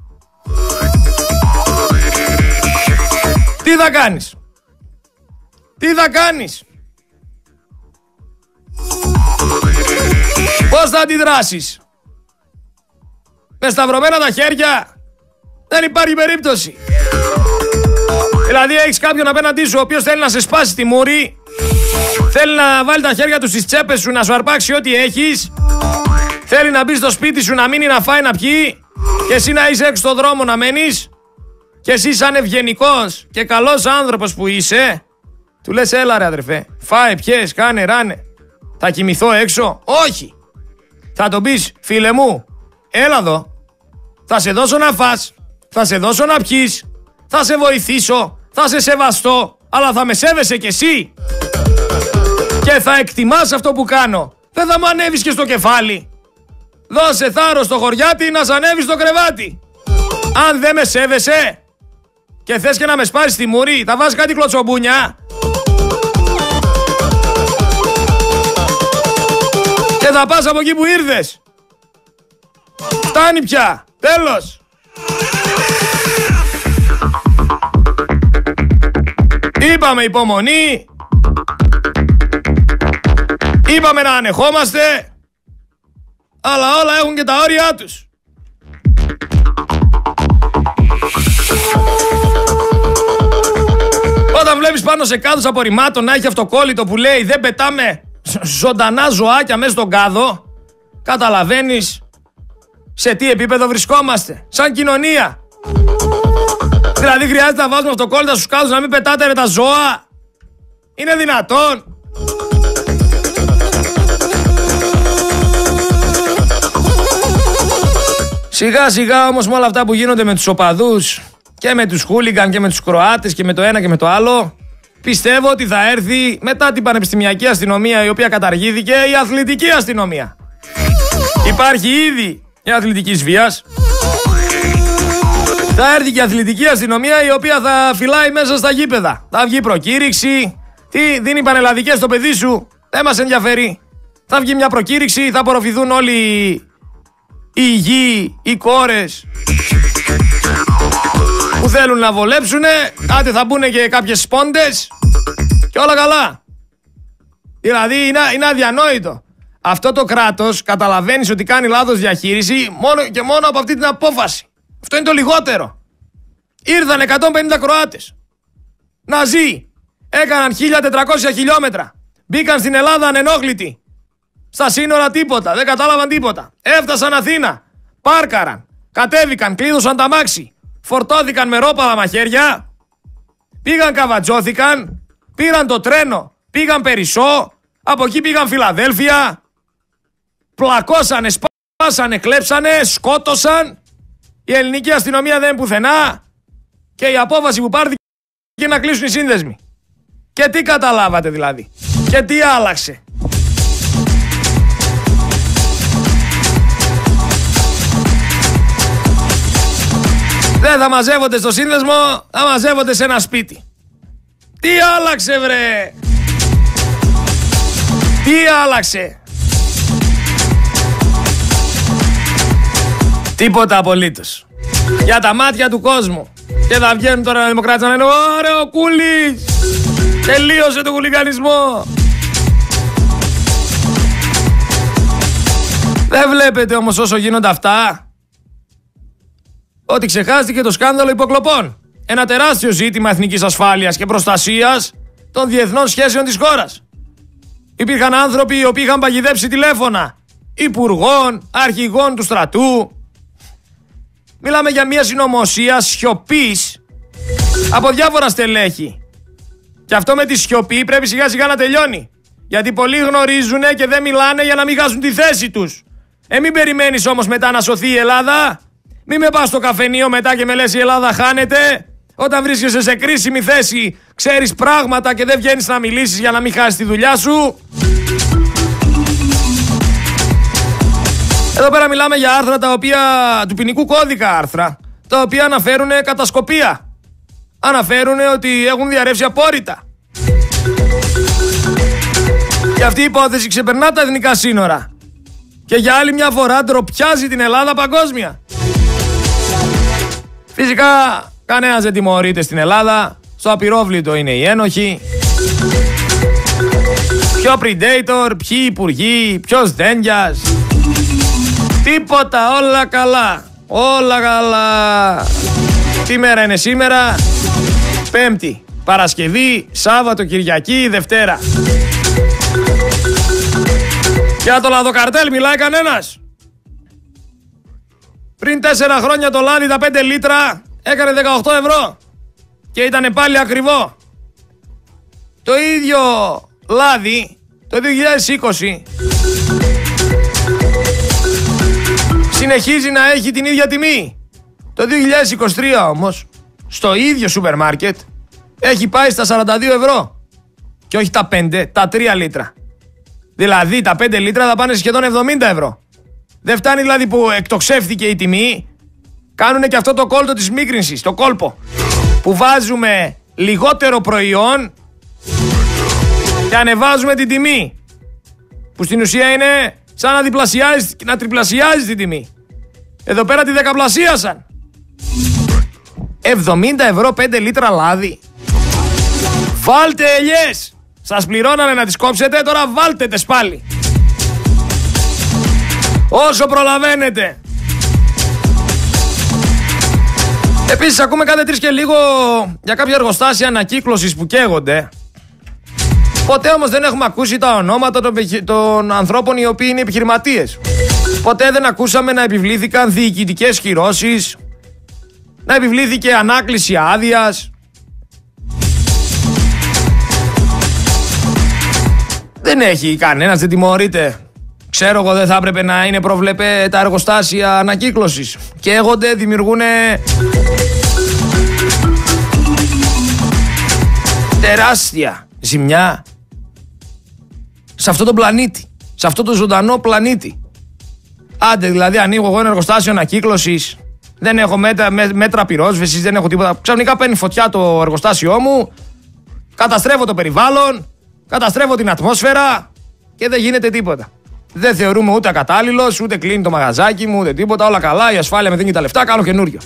Τι θα κάνεις? Τι θα κάνεις? Πώς θα αντιδράσεις? Με σταυρωμένα τα χέρια? Δεν υπάρχει περίπτωση. Δηλαδή έχεις κάποιον απέναντί σου ο οποίος θέλει να σε σπάσει τη μούρη, θέλει να βάλει τα χέρια του στις τσέπες σου, να σου αρπάξει ό,τι έχεις, θέλει να μπει στο σπίτι σου, να μείνει, να φάει, να πιει και εσύ να είσαι έξω στον δρόμο να μένεις και εσύ σαν ευγενικός και καλός άνθρωπος που είσαι του λες έλα ρε αδερφέ, φάε, πιες, κάνε, ράνε, θα κοιμηθώ έξω? Όχι. Θα τον πεις φίλε μου, έλα εδώ, θα σε δώσω να φας, θα σε δώσω να πιεις, θα σε βοηθήσω, θα σε σεβαστώ, αλλά θα με σέβεσαι κι εσύ και θα εκτιμάς αυτό που κάνω. Δεν θα μου ανέβεις και στο κεφάλι. Δώσε θάρρος στο χωριάτι να σ' ανέβεις στο κρεβάτι. Αν δεν με σέβεσαι και θες και να με σπάσεις τη μούρη, θα βάζεις κάτι κλωτσομπούνια και θα πας από εκεί που ήρθες. Φτάνει πια. Τέλος. Είπαμε υπομονή. Είπαμε να ανεχόμαστε. Αλλά όλα έχουν και τα όρια τους. Όταν βλέπεις πάνω σε κάδους απορριμμάτων να έχει αυτοκόλλητο που λέει δεν πετάμε ζωντανά ζωάκια μέσα στον κάδο, καταλαβαίνεις σε τι επίπεδο βρισκόμαστε σαν κοινωνία. Δηλαδή χρειάζεται να βάζουμε αυτοκόλλητα στους κάδους να μην πετάτε ρε τα ζώα? Είναι δυνατόν? Σιγά σιγά όμως με όλα αυτά που γίνονται με τους οπαδούς και με τους χούλιγκαν και με τους Κροάτες και με το ένα και με το άλλο, πιστεύω ότι θα έρθει μετά την πανεπιστημιακή αστυνομία η οποία καταργήθηκε η αθλητική αστυνομία. Υπάρχει ήδη η αθλητικής βίας. Θα έρθει και η αθλητική αστυνομία η οποία θα φυλάει μέσα στα γήπεδα. Θα βγει προκήρυξη. Τι δίνει πανελλαδικές στο παιδί σου? Δεν μας ενδιαφέρει. Θα βγει μια προκήρυξη, θα απορροφηθούν όλοι οι γη, οι κόρες που θέλουν να βολέψουνε. Άντε θα μπουν και κάποιες σπόντες και όλα καλά. Δηλαδή είναι, είναι αδιανόητο. Αυτό το κράτος καταλαβαίνεις ότι κάνει λάθος διαχείριση μόνο και μόνο από αυτή την απόφαση. Αυτό είναι το λιγότερο. Ήρθαν εκατόν πενήντα Κροάτες. Ναζί. Έκαναν χίλια τετρακόσια χιλιόμετρα. Μπήκαν στην Ελλάδα ανενόχλητοι. Στα σύνορα τίποτα. Δεν κατάλαβαν τίποτα. Έφτασαν Αθήνα. Πάρκαραν. Κατέβηκαν. Κλείδωσαν τα μάξι. Φορτώθηκαν με ρόπαλα μαχαίρια. Πήγαν καβατζώθηκαν. Πήραν το τρένο. Πήγαν Περισσό. Από εκεί πήγαν Φιλαδέλφια. Πλακώσανε, σπάσανε, κλέψανε, σκότωσαν. Η ελληνική αστυνομία δεν είναι πουθενά. Και η απόφαση που πάρθηκε είναι να κλείσουν οι σύνδεσμοι. Και τι καταλάβατε δηλαδή? Και τι άλλαξε? Δεν θα μαζεύονται στο σύνδεσμο, θα μαζεύονται σε ένα σπίτι. Τι άλλαξε βρε? Τι άλλαξε? Τίποτα απολύτως. Για τα μάτια του κόσμου. Και θα βγαίνουν τώρα οι δημοκράτες να λένε «Ωραία ο Κούλης! Τελείωσε το χουλιγανισμό!» Δεν βλέπετε όμως όσο γίνονται αυτά ότι ξεχάστηκε το σκάνδαλο υποκλοπών. Ένα τεράστιο ζήτημα εθνικής ασφάλειας και προστασίας των διεθνών σχέσεων της χώρας. Υπήρχαν άνθρωποι οι οποίοι είχαν παγιδέψει τηλέφωνα υπουργών, αρχηγών του στρατού. Μιλάμε για μια συνωμοσία σιωπής από διάφορα στελέχη. Και αυτό με τη σιωπή πρέπει σιγά σιγά να τελειώνει. Γιατί πολλοί γνωρίζουν και δεν μιλάνε για να μην χάσουν τη θέση τους. Ε, μην περιμένεις όμως μετά να σωθεί η Ελλάδα. Μην με πας στο καφενείο μετά και με λες η Ελλάδα χάνεται. Όταν βρίσκεσαι σε κρίσιμη θέση, ξέρεις πράγματα και δεν βγαίνεις να μιλήσεις για να μην χάσεις τη δουλειά σου. Εδώ πέρα μιλάμε για άρθρα τα οποία, του ποινικού κώδικα άρθρα, τα οποία αναφέρουν κατασκοπία. Αναφέρουν ότι έχουν διαρρεύσει απόρριτα. Και αυτή η υπόθεση ξεπερνά τα εθνικά σύνορα. Και για άλλη μια φορά ντροπιάζει την Ελλάδα παγκόσμια. Φυσικά κανένας δεν τιμωρείται στην Ελλάδα. Στο απειρόβλητο είναι οι ένοχοι. Ποιο predator, ποιοι υπουργοί, ποιος δέντιας. Τίποτα, όλα καλά. Όλα καλά. Τι μέρα είναι σήμερα? Πέμπτη, Παρασκευή, Σάββατο, Κυριακή, Δευτέρα. Για το λαδοκαρτέλ μιλάει κανένας? Πριν τέσσερα χρόνια το λάδι τα πέντε λίτρα έκανε δεκαοκτώ ευρώ και ήταν πάλι ακριβό. Το ίδιο λάδι το δύο χιλιάδες είκοσι συνεχίζει να έχει την ίδια τιμή. Το δύο χιλιάδες είκοσι τρία όμως στο ίδιο σούπερ μάρκετ έχει πάει στα σαράντα δύο ευρώ και όχι τα πέντε, τα τρία λίτρα. Δηλαδή τα πέντε λίτρα θα πάνε σχεδόν εβδομήντα ευρώ. Δεν φτάνει δηλαδή που εκτοξεύθηκε η τιμή. Κάνουν και αυτό το κόλτο της μίκρυνσης, το κόλπο. Που βάζουμε λιγότερο προϊόν και ανεβάζουμε την τιμή. Που στην ουσία είναι σαν να διπλασιάζει, να τριπλασιάζει την τιμή. Εδώ πέρα τη δεκαπλασίασαν. εβδομήντα ευρώ πέντε λίτρα λάδι. Βάλτε ελιές. Σας πληρώνανε να τις κόψετε, τώρα βάλτε τες πάλι. Όσο προλαβαίνετε. Επίσης ακούμε κάθε τρεις και λίγο για κάποια εργοστάσια ανακύκλωσης που καίγονται. Ποτέ όμως δεν έχουμε ακούσει τα ονόματα των, των ανθρώπων οι οποίοι είναι επιχειρηματίες. Ποτέ δεν ακούσαμε να επιβλήθηκαν διοικητικές κυρώσεις, να επιβλήθηκε ανάκληση άδειας. Δεν έχει κανένας, δεν τιμωρείται. Ξέρω εγώ, δεν θα έπρεπε να είναι προβλεπέ τα εργοστάσια ανακύκλωσης. Καίγονται, δημιουργούν τεράστια ζημιά σε αυτόν τον πλανήτη, σε αυτόν τον ζωντανό πλανήτη. Άντε δηλαδή ανοίγω εγώ ένα εργοστάσιο ανακύκλωσης, δεν έχω μέτρα, μέτρα πυρόσβεσης, δεν έχω τίποτα. Ξαφνικά παίρνει φωτιά το εργοστάσιό μου, καταστρέφω το περιβάλλον, καταστρέφω την ατμόσφαιρα και δεν γίνεται τίποτα. Δεν θεωρούμε ούτε ακατάλληλος, ούτε κλείνει το μαγαζάκι μου, ούτε τίποτα. Όλα καλά, η ασφάλεια με δίνει τα λεφτά, κάνω καινούριο.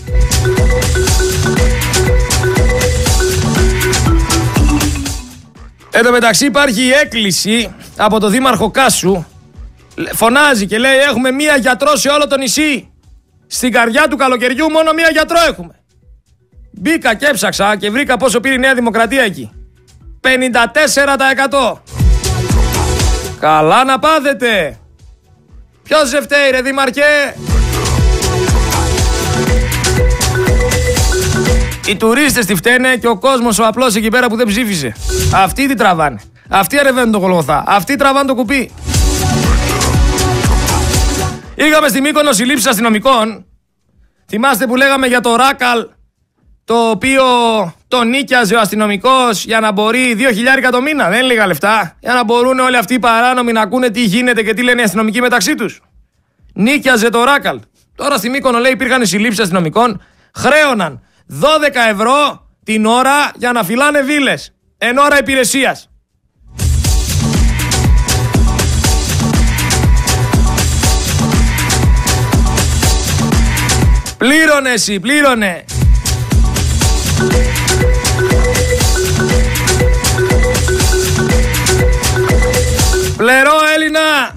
Εν τω μεταξύ υπάρχει η έκκληση από το δήμαρχο Κάσου. Φωνάζει και λέει: έχουμε μία γιατρό σε όλο το νησί. Στην καρδιά του καλοκαιριού μόνο μία γιατρό έχουμε. Μπήκα και έψαξα και βρήκα πόσο πήρε η Νέα Δημοκρατία εκεί. πενήντα τέσσερα τοις εκατό. Καλά να πάθετε. Ποιος σε φταίει ρε δήμαρχε? Οι τουρίστες τη φταίνε και ο κόσμος ο απλός εκεί πέρα που δεν ψήφισε. Αυτοί τι τραβάνε. Αυτοί ανεβαίνουν το Γολγοθά. Αυτοί τραβάνε το κουπί. Είχαμε στη Μύκονο συλλήψεις αστυνομικών. Θυμάστε που λέγαμε για το Ράκαλ, το οποίο το νίκιαζε ο αστυνομικός για να μπορεί δύο χιλιάρικα το μήνα. Δεν είναι λίγα λεφτά. Για να μπορούν όλοι αυτοί οι παράνομοι να ακούνε τι γίνεται και τι λένε οι αστυνομικοί μεταξύ τους. Νίκιαζε το Ράκαλ. Τώρα στη Μύκονο λέει υπήρχαν συλλήψεις αστυνομικών. Χρέωναν δώδεκα ευρώ την ώρα για να φυλάνε βίλες. Εν ώρα υπηρεσίας. Πλήρωνε εσύ, πλήρωνε. Πλερώ Έλληνα.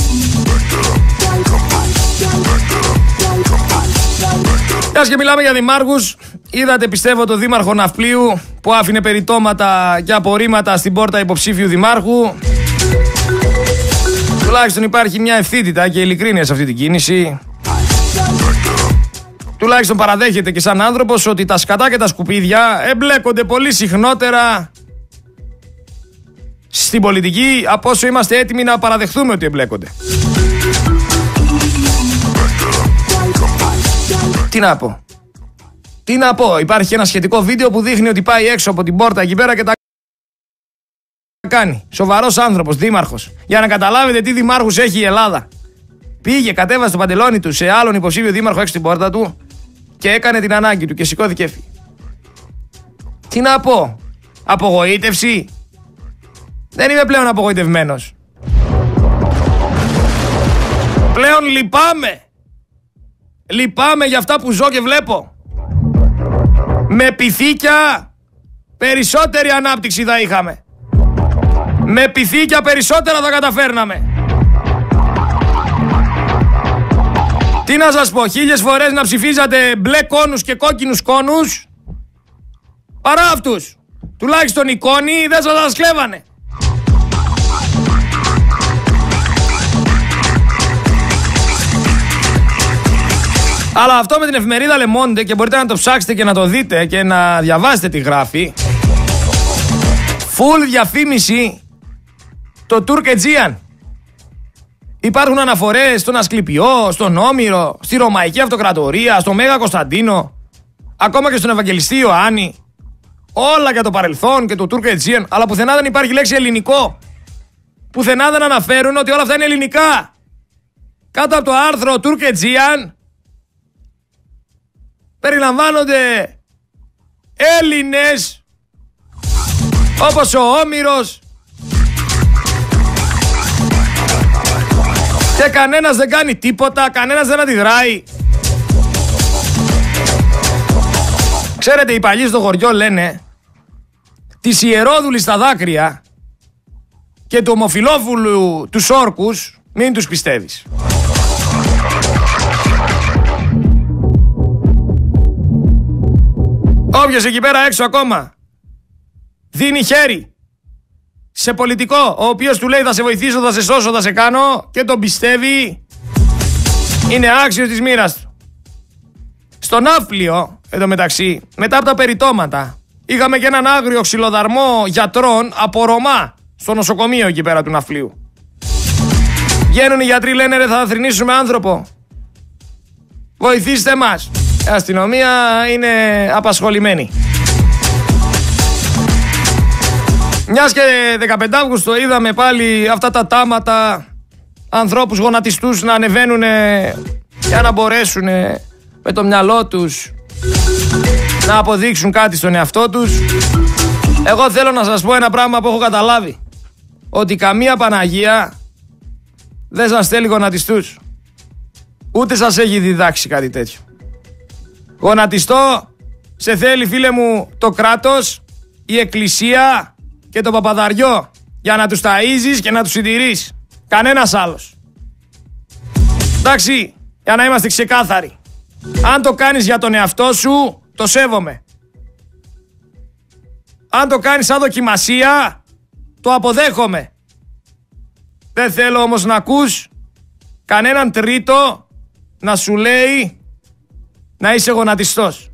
Μιας και μιλάμε για δημάρχους, είδατε πιστεύω το δήμαρχο Ναυπλίου που άφηνε περιτώματα και απορρίμματα στην πόρτα υποψήφιου δημάρχου. Τουλάχιστον υπάρχει μια ευθύτητα και ειλικρίνεια σε αυτή την κίνηση. Τουλάχιστον παραδέχεται και σαν άνθρωπος ότι τα σκατά και τα σκουπίδια εμπλέκονται πολύ συχνότερα στην πολιτική από όσο είμαστε έτοιμοι να παραδεχθούμε ότι εμπλέκονται. Τι να πω. Τι να πω, υπάρχει ένα σχετικό βίντεο που δείχνει ότι πάει έξω από την πόρτα εκεί πέρα και τα κάνει. Σοβαρός άνθρωπος, δήμαρχος. Για να καταλάβετε τι δημάρχους έχει η Ελλάδα. Πήγε, κατέβασε το παντελόνι του σε άλλον υποψήφιο δήμαρχο έξω την πόρτα του και έκανε την ανάγκη του και σηκώθηκε έφυγε. Τι να πω, απογοήτευση? Δεν είμαι πλέον απογοητευμένος. Πλέον λυπάμαι. Λυπάμαι για αυτά που ζω και βλέπω. Με πυθίκια περισσότερη ανάπτυξη θα είχαμε. Με πυθίκια περισσότερα θα καταφέρναμε. Τι να σας πω, χίλιες φορές να ψηφίζατε μπλε κόνους και κόκκινους κόνους παρά αυτούς. Τουλάχιστον οι κόνοι δεν σας τα σκλέβανε. Αλλά αυτό με την εφημερίδα Le Monde, και μπορείτε να το ψάξετε και να το δείτε και να διαβάσετε τι γράφει. Full διαφήμιση το Τουρκετζίαν. Υπάρχουν αναφορές στον Ασκληπιό, στον Όμηρο, στη Ρωμαϊκή Αυτοκρατορία, στο Μέγα Κωνσταντίνο, ακόμα και στον Ευαγγελιστή Ιωάννη. Όλα για το παρελθόν και το Τουρκετζίαν, αλλά πουθενά δεν υπάρχει λέξη ελληνικό. Πουθενά δεν αναφέρουν ότι όλα αυτά είναι ελληνικά. Κάτω από το άρθρο Τουρκετζίαν περιλαμβάνονται Έλληνες όπως ο Όμηρος, και κανένας δεν κάνει τίποτα, κανένας δεν αντιδράει. Ξέρετε, οι παλιοί στο χωριό λένε της ιερόδουλης στα δάκρυα και του ομοφυλόφουλου τους όρκους μην τους πιστεύεις. Όποιος εκεί πέρα έξω ακόμα δίνει χέρι σε πολιτικό, ο οποίος του λέει θα σε βοηθήσω, θα σε σώσω, θα σε κάνω, και τον πιστεύει, είναι άξιος της μοίρας του. Στο Ναύπλιο, εντωμεταξύ, μετά από τα περιτώματα, είχαμε και έναν άγριο ξυλοδαρμό γιατρών από Ρωμά στο νοσοκομείο εκεί πέρα του Ναυπλίου. Βγαίνουν οι γιατροί, λένε ρε, θα θρηνήσουμε άνθρωπο, βοηθήστε μας. Η αστυνομία είναι απασχολημένη. Μιας και δεκαπέντε Αυγούστου είδαμε πάλι αυτά τα τάματα, ανθρώπους γονατιστούς να ανεβαίνουν για να μπορέσουν με το μυαλό τους να αποδείξουν κάτι στον εαυτό τους. Εγώ θέλω να σας πω ένα πράγμα που έχω καταλάβει. Ότι καμία Παναγία δεν σας θέλει γονατιστούς. Ούτε σας έχει διδάξει κάτι τέτοιο. Γονατιστό σε θέλει, φίλε μου, το κράτος, η εκκλησία και το παπαδαριό, για να τους ταΐζεις και να τους συντηρείς. Κανένας άλλος. Εντάξει, για να είμαστε ξεκάθαροι. Αν το κάνεις για τον εαυτό σου, το σέβομαι. Αν το κάνεις σαν δοκιμασία, το αποδέχομαι. Δεν θέλω όμως να ακούς κανέναν τρίτο να σου λέει να είσαι γονατιστός.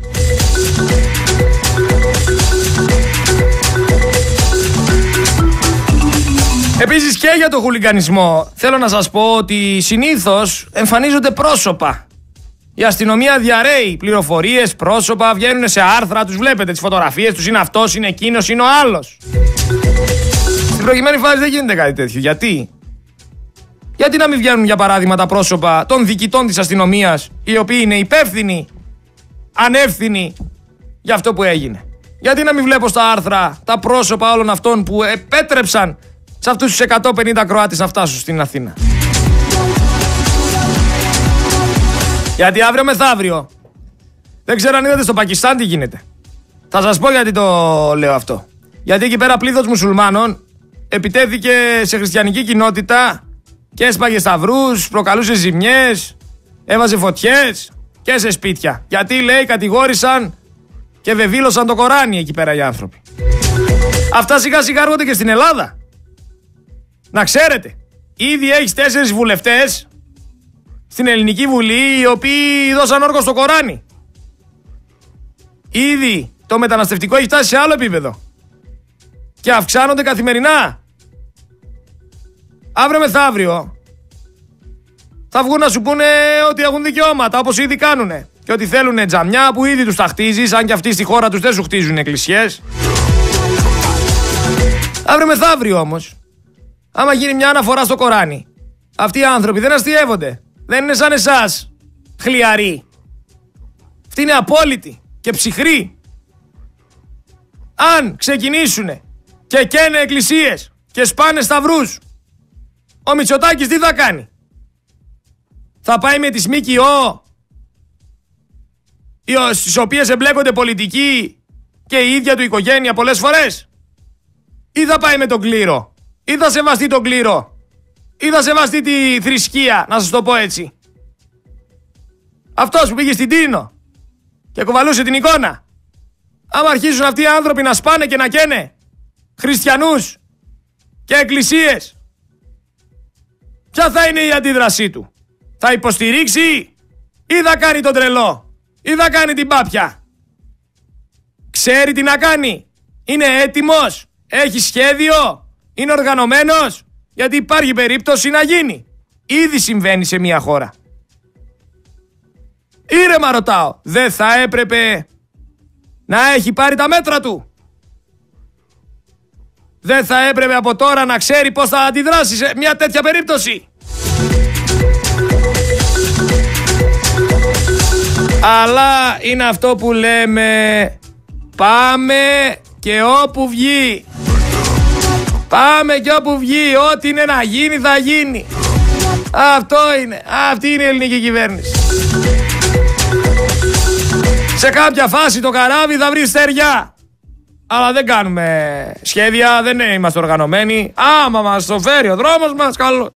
Επίσης και για το χουλιγκανισμό θέλω να σας πω ότι συνήθως εμφανίζονται πρόσωπα. Η αστυνομία διαρρέει πληροφορίες, πρόσωπα, βγαίνουν σε άρθρα, τους βλέπετε τις φωτογραφίες τους, είναι αυτός, είναι εκείνος, είναι ο άλλος. Στην προηγουμένη φάση δεν γίνεται κάτι τέτοιο. Γιατί? Γιατί να μην βγαίνουν για παράδειγμα τα πρόσωπα των διοικητών της αστυνομίας, οι οποίοι είναι υπεύθυνοι, ανεύθυνοι για αυτό που έγινε? Γιατί να μην βλέπω στα άρθρα τα πρόσωπα όλων αυτών που επέτρεψαν σε αυτούς τους εκατόν πενήντα Κροάτες να φτάσουν στην Αθήνα? Γιατί αύριο μεθαύριο, δεν ξέρω αν είδατε στο Πακιστάν τι γίνεται. Θα σας πω γιατί το λέω αυτό. Γιατί εκεί πέρα πλήθος μουσουλμάνων επιτέθηκε σε χριστιανική κοινότητα και έσπαγε σταυρούς, προκαλούσε ζημιές, έβαζε φωτιές και σε σπίτια. Γιατί, λέει, κατηγόρησαν και βεβήλωσαν το Κοράνι εκεί πέρα οι άνθρωποι. Αυτά σιγά σιγά έρχονται και στην Ελλάδα. Να ξέρετε, ήδη έχεις τέσσερις βουλευτές στην Ελληνική Βουλή οι οποίοι δώσαν όρκο στο Κοράνι. Ήδη το μεταναστευτικό έχει φτάσει σε άλλο επίπεδο και αυξάνονται καθημερινά. Αύριο μεθαύριο θα βγουν να σου πούνε ότι έχουν δικαιώματα, όπως ήδη κάνουνε. και ότι θέλουν τζαμιά που ήδη τους τα χτίζεις, αν και αυτοί στη χώρα τους δεν σου χτίζουν εκκλησιές. Αύριο μεθαύριο όμως, άμα γίνει μια αναφορά στο Κοράνι, αυτοί οι άνθρωποι δεν αστειεύονται. Δεν είναι σαν εσάς, χλιαροί. Αυτοί είναι απόλυτοι και ψυχροί. Αν ξεκινήσουνε και καίνε εκκλησίες και σπάνε σταυρούς, ο Μητσοτάκης τι θα κάνει? Θα πάει με τις ΜΚΟ, στις οποίες εμπλέκονται πολιτικοί και η ίδια του οικογένεια πολλές φορές, ή θα πάει με τον κλήρο, ή θα σεβαστεί τον κλήρο, ή θα σεβαστεί τη θρησκεία, να σας το πω έτσι. Αυτός που πήγε στην Τίνο και κουβαλούσε την εικόνα, άμα αρχίζουν αυτοί οι άνθρωποι να σπάνε και να καίνε χριστιανούς και εκκλησίες, ποια θα είναι η αντίδρασή του? Θα υποστηρίξει ή θα κάνει τον τρελό, ή θα κάνει την πάπια? Ξέρει τι να κάνει? Είναι έτοιμος? Έχει σχέδιο? Είναι οργανωμένος? Γιατί υπάρχει περίπτωση να γίνει. Ήδη συμβαίνει σε μια χώρα. Ήρεμα ρωτάω, δεν θα έπρεπε να έχει πάρει τα μέτρα του? Δεν θα έπρεπε από τώρα να ξέρει πώς θα αντιδράσει σε μια τέτοια περίπτωση? Αλλά είναι αυτό που λέμε, πάμε και όπου βγει. Πάμε και όπου βγει, ό,τι είναι να γίνει θα γίνει. Αυτό είναι, αυτή είναι η ελληνική κυβέρνηση. Σε κάποια φάση το καράβι θα βρει στεριά. Αλλά δεν κάνουμε σχέδια, δεν είμαστε οργανωμένοι. Άμα μας το φέρει ο δρόμος μας, καλό.